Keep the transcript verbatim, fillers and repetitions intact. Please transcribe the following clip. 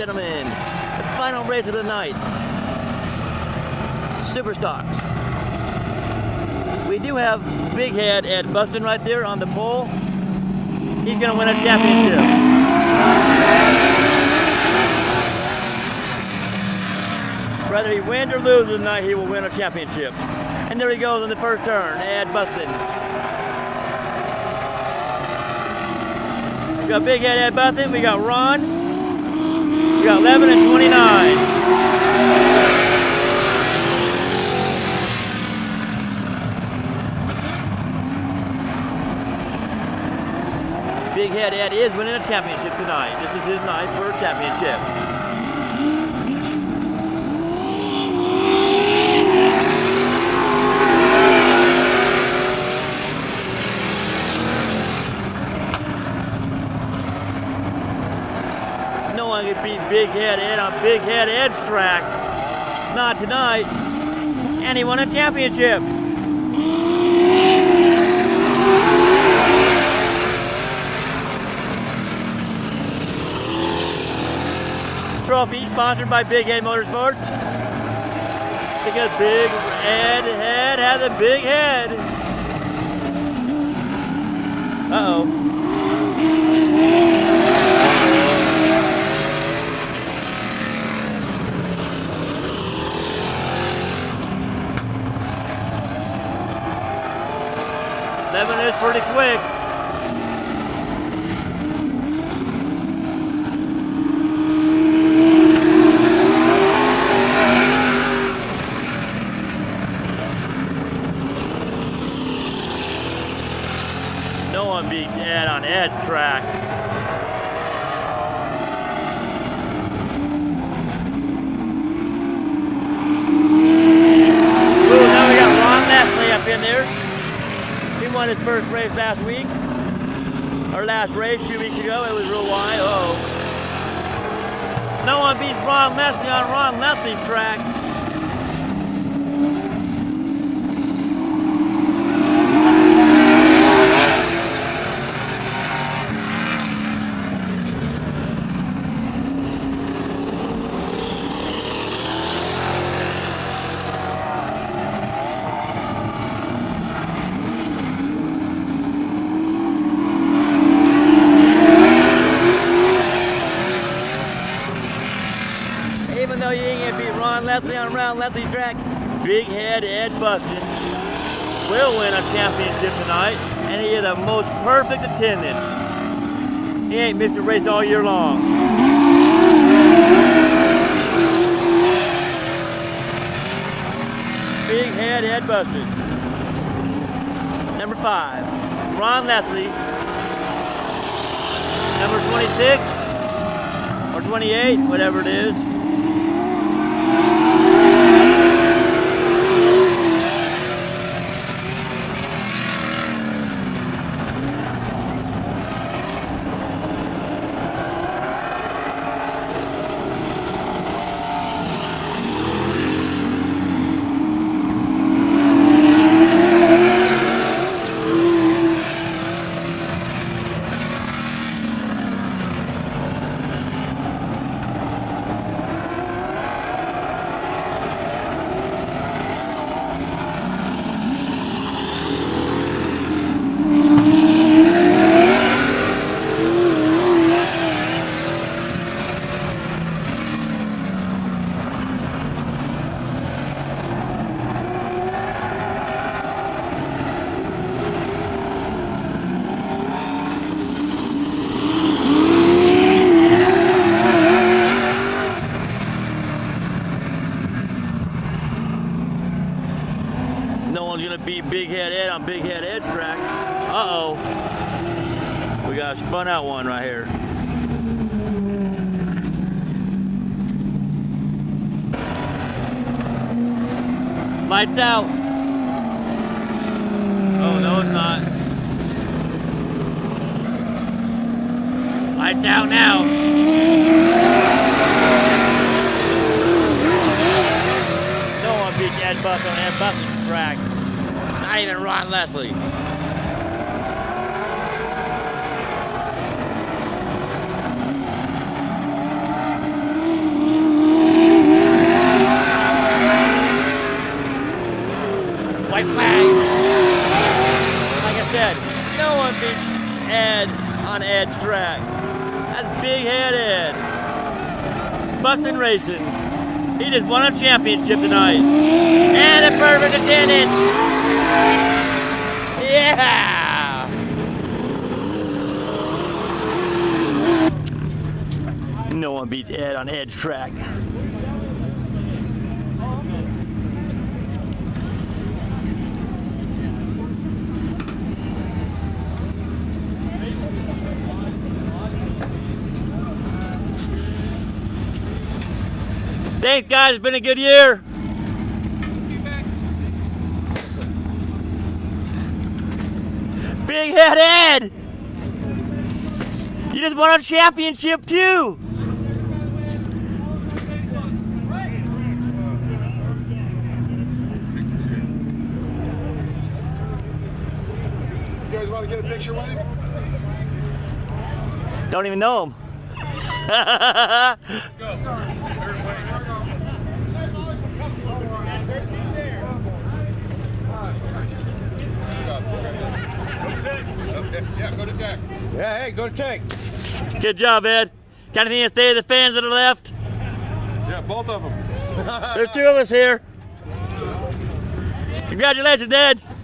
gentlemen, the final race of the night. Superstocks. We do have Big Head at Bustin right there on the pole. He's going to win a championship. Whether he wins or loses tonight, he will win a championship. And there he goes in the first turn at Bustin. We got Big Head at Bustin. We got Ron. We got eleven and twenty-nine. Big Head Ed is winning a championship tonight. This is his night for a championship. No one can beat Big Head Ed on Big Head Ed's track. Not tonight. And he won a championship. Trophy sponsored by Big Head Motorsports because Big Ed Head has a big head. Uh-oh. Eleven is pretty quick. No one beat Ed on Ed's track. Ooh, now we got Ron Leslie up in there. He won his first race last week. Or last race two weeks ago. It was real wide. Uh oh. No one beats Ron Leslie on Ron Leslie's track. Even though you ain't gonna beat Ron Leslie on Ron Leslie's track, Big Head Ed Bustin will win a championship tonight, and he is the most perfect attendance. He ain't missed a race all year long. Big Head Ed Bustin. Number five, Ron Leslie. Number twenty-six or twenty-eight, whatever it is. No one's gonna beat Big Head Ed on Big Head Ed's track. Uh-oh. We got a spun out one right here. Lights out. Oh, no, it's not. Lights out now. No one beats Ed Bustin on Ed Bustin's track. Not even Ron Leslie. That's Big Head Ed. Bustin Racing. He just won a championship tonight. And a perfect attendance. Yeah! No one beats Ed on Ed's track. Thanks, guys. It's been a good year. Big Head Ed! You just won a championship, too! You guys want to get a picture with him? Don't even know him. Let's go. Okay. Yeah, go to tech. Yeah, hey, go to tech. Good job, Ed. Got anything to say to the fans that are left? Yeah, both of them. There's two of us here. Congratulations, Ed.